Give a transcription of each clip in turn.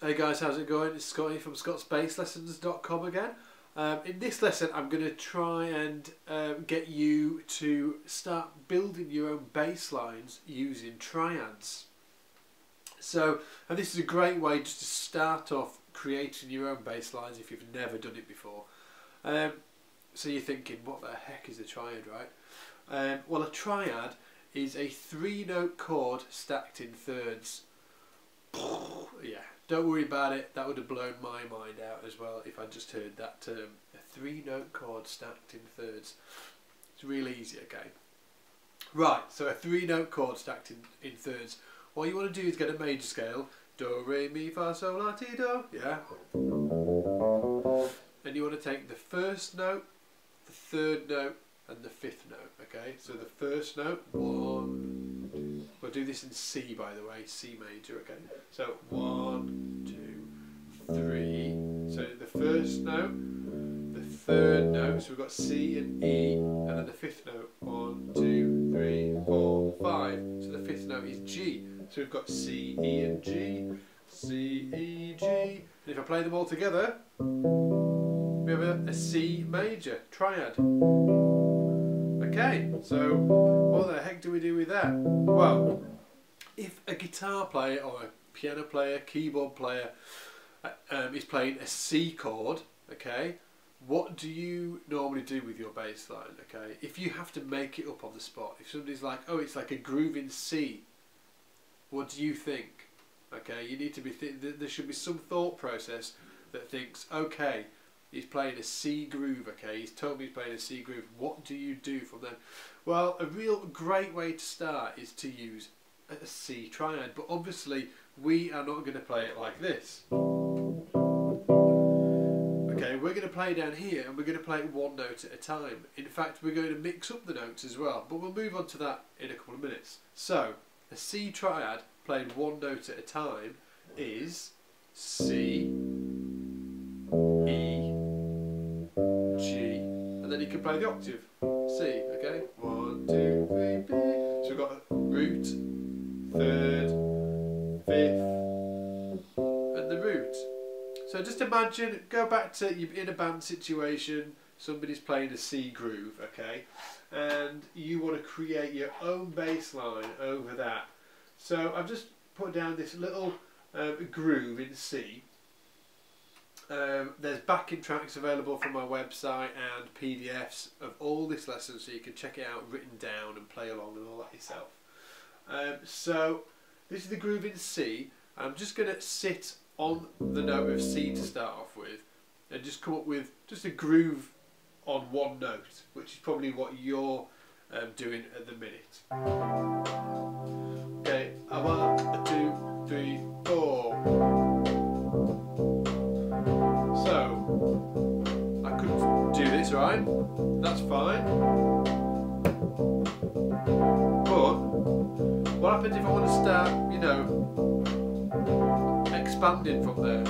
Hey guys, how's it going? It's Scotty from scotsbasslessons.com again. In this lesson I'm going to try and get you to start building your own bass lines using triads. So, and this is a great way just to start off creating your own bass lines if you've never done it before. So you're thinking, what the heck is a triad, right? Well, a triad is a 3-note chord stacked in thirds. Yeah, don't worry about it, that would have blown my mind out as well if I just heard that term. A 3-note chord stacked in thirds. It's real easy, okay? Right, so a 3-note chord stacked in thirds. What you want to do is get a major scale. Do, re, mi, fa, sol, la, ti, do. Yeah? And you want to take the first note, the third note, and the fifth note, okay? So the first note, 1, 2. We'll do this in C, by the way, C major, okay? So 1, 2, 3. So the first note, the third note, so we've got C and E, and then the fifth note, 1, 2, 3, 4, 5. So the fifth note is G. So we've got C, E, and G, C, E, G. And if I play them all together, we have a C major triad. Okay, so what the heck do we do with that? Well, if a guitar player or a piano player, keyboard player is playing a C chord, okay, what do you normally do with your bass line? Okay, if you have to make it up on the spot, if somebody's like, oh, it's like a groove in C, what do you think? Okay, you need to be there should be some thought process that thinks, okay, he's playing a C groove, okay, he's told me he's playing a C groove, what do you do from then? Well, a real great way to start is to use a C triad, but obviously we are not going to play it like this. Okay, we're going to play down here and we're going to play it one note at a time. In fact, we're going to mix up the notes as well, but we'll move on to that in a couple of minutes. So, a C triad played one note at a time is C, E, G, and then you can play the octave C, okay? 1, 2, 3, B. So we've got a root, third, fifth, and the root. So just imagine, go back to you're in a band situation, somebody's playing a C groove, okay? And you want to create your own bass line over that. So I've just put down this little groove in C. There's backing tracks available from my website and PDFs of all this lesson, so you can check it out written down and play along and all that yourself. So this is the groove in C. I'm just going to sit on the note of C to start off with and just come up with just a groove on one note, which is probably what you're doing at the minute. Okay, 1, 2, 3, 4. So, I could do this, right? That's fine. But, what happens if I want to start, you know, expanding from there?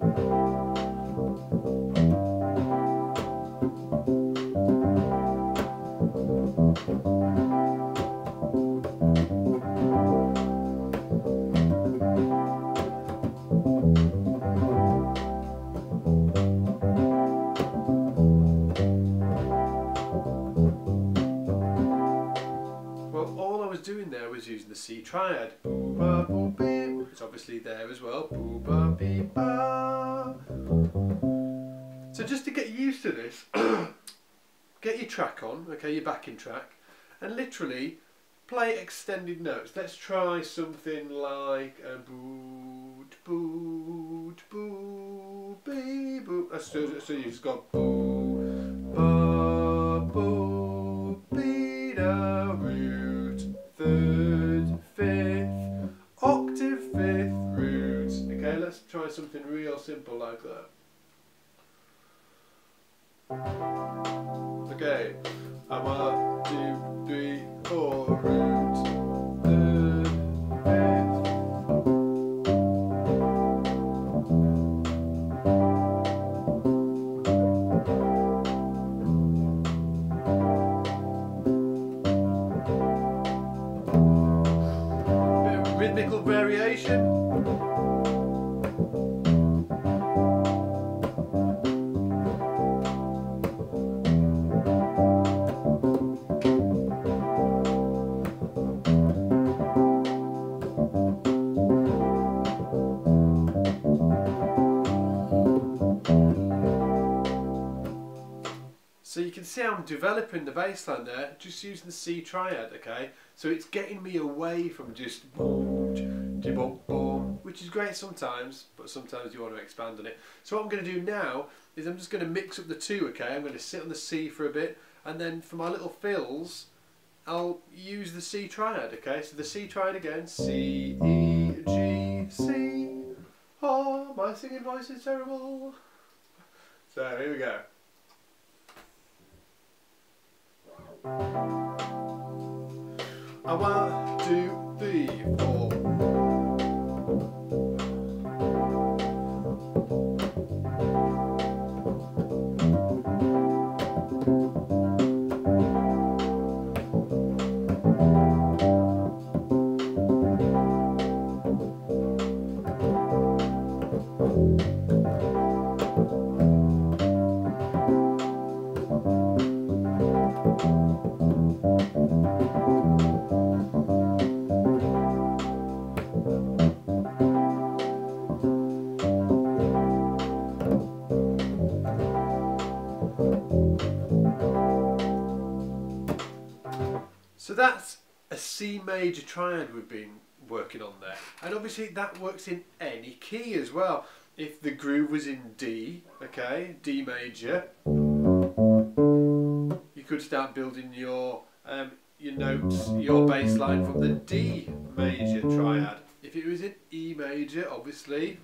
Doing there was using the C triad. Boo, ba, boo, beep. It's obviously there as well. Boo, ba, beep, ba. So just to get used to this, get your track on, okay, your backing track, and literally play extended notes. Let's try something like a boot, boot, boo, bee, boo. So you've just got boo, ba, boo, bee, da, root. Third, fifth, octave, fifth, root. Okay, let's try something real simple like that. Okay, 1, 2, 3, 4, root, third, fifth. Rhythmical variation. So you can see I'm developing the bass line there just using the C triad, okay? So it's getting me away from just boom, boom, boom, which is great sometimes, but sometimes you want to expand on it. So what I'm going to do now is I'm just going to mix up the two, okay? I'm going to sit on the C for a bit, and then for my little fills, I'll use the C triad, okay? So the C triad again, C, E, G, C. Oh, my singing voice is terrible. So here we go. 1, 2, 3, 4. So that's a C major triad we've been working on there, and obviously that works in any key as well. If the groove was in D, okay, D major, you could start building your notes, your bass line from the D major triad. If it was in E major, obviously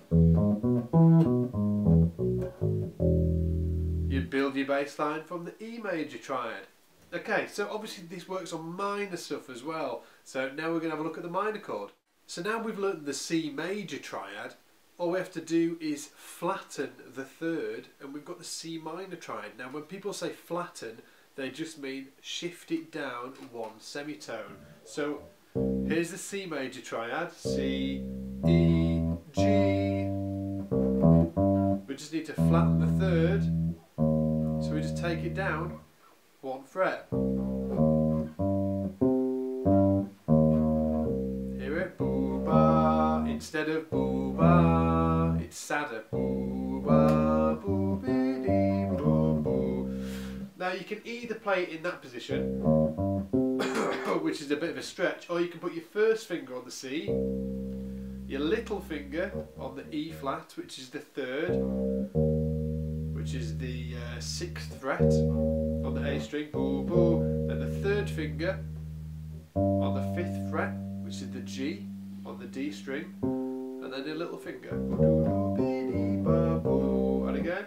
you'd build your bass line from the E major triad. Okay, so obviously this works on minor stuff as well. So now we're going to have a look at the minor chord. So now we've learned the C major triad, all we have to do is flatten the third and we've got the C minor triad. Now when people say flatten, they just mean shift it down one semitone. So here's the C major triad, C, E, G. We just need to flatten the third, so we just take it down one fret. Hear it? Boo ba. Instead of boo ba, it's sadder. Boo ba, boo be dee boo boo. Now you can either play it in that position, which is a bit of a stretch, or you can put your first finger on the C, your little finger on the E flat, which is the third, which is the 6th fret on the A string, boo boo, then the third finger on the 5th fret, which is the G on the D string, and then your little finger, and again,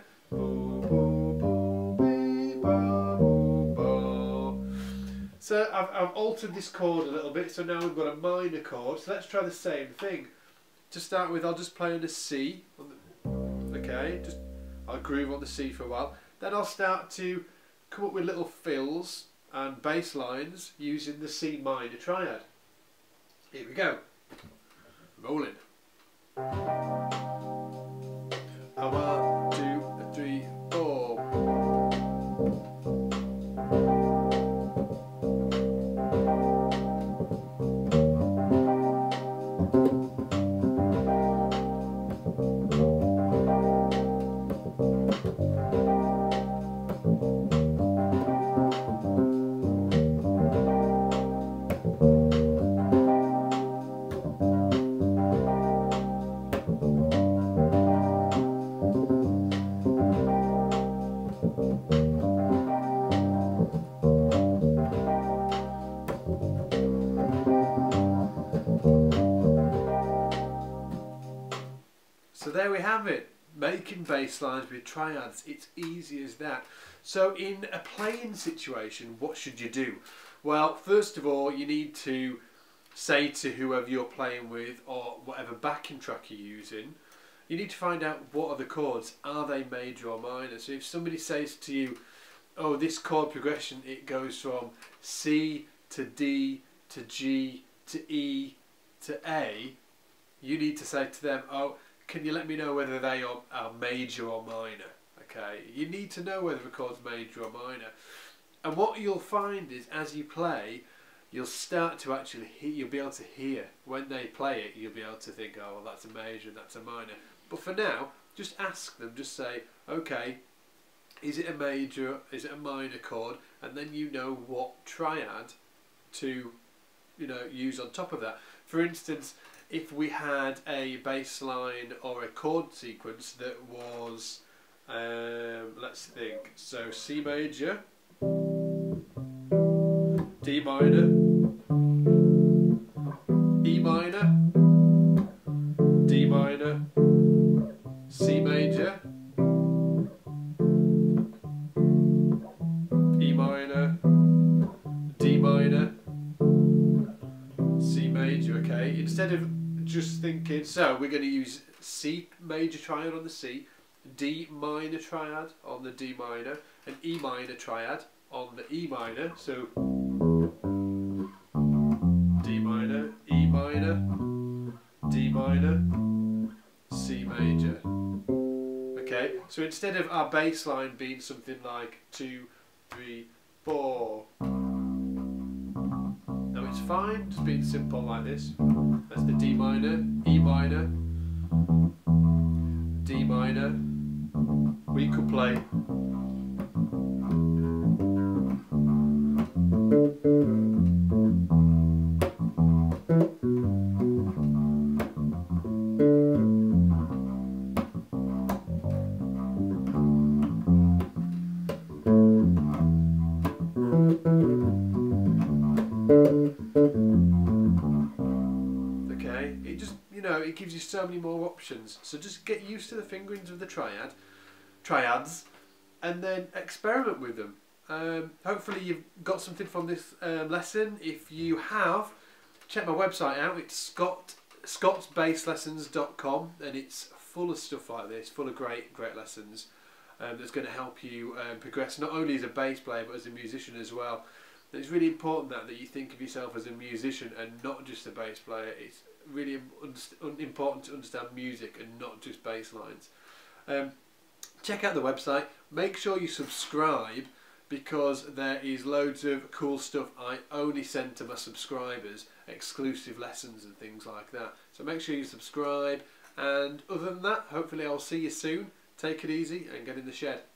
so I've altered this chord a little bit, so now we've got a minor chord, so let's try the same thing. To start with, I'll just play on the C, okay, I'll groove on the C for a while, then I'll start to come up with little fills and bass lines using the C minor triad. Here we go. Rolling. 1, 2, 3, 4. So there we have it, making bass lines with triads. It's easy as that. So in a playing situation, what should you do? Well, first of all, you need to say to whoever you're playing with or whatever backing track you're using, you need to find out what are the chords. Are they major or minor? So if somebody says to you, oh, this chord progression, it goes from C to D to G to E to A, you need to say to them, oh, can you let me know whether they are major or minor? Okay, you need to know whether a chord's major or minor. And what you'll find is, as you play, you'll start to actually hear, you'll be able to hear. When they play it, you'll be able to think, oh, well, that's a major and that's a minor. But for now, just ask them, just say, okay, Is it a major? Is it a minor chord? And then you know what triad to, you know, use on top of that. For instance, if we had a bass line or a chord sequence that was, let's think, so C major, D minor, E minor, D minor, C major, E minor, D minor, C major, okay? Instead of just thinking, so we're going to use C major triad on the C, D minor triad on the D minor, and E minor triad on the E minor, so D minor, E minor, D minor, C major. Okay, so instead of our bass line being something like 2, 3, 4, no, it's fine, just being simple like this. That's the D minor, E minor, D minor. We could play okay, it just, you know, it gives you so many more options. So just get used to the fingerings of the triads, and then experiment with them. Hopefully you've got something from this lesson. If you have, check my website out. It's scottsbasslessons.com, and it's full of stuff like this, full of great lessons that's going to help you progress not only as a bass player but as a musician as well. And it's really important that you think of yourself as a musician and not just a bass player. It's really important to understand music and not just bass lines. Check out the website, make sure you subscribe, because there is loads of cool stuff I only send to my subscribers, exclusive lessons and things like that. So make sure you subscribe, and other than that, hopefully I'll see you soon. Take it easy and get in the shed.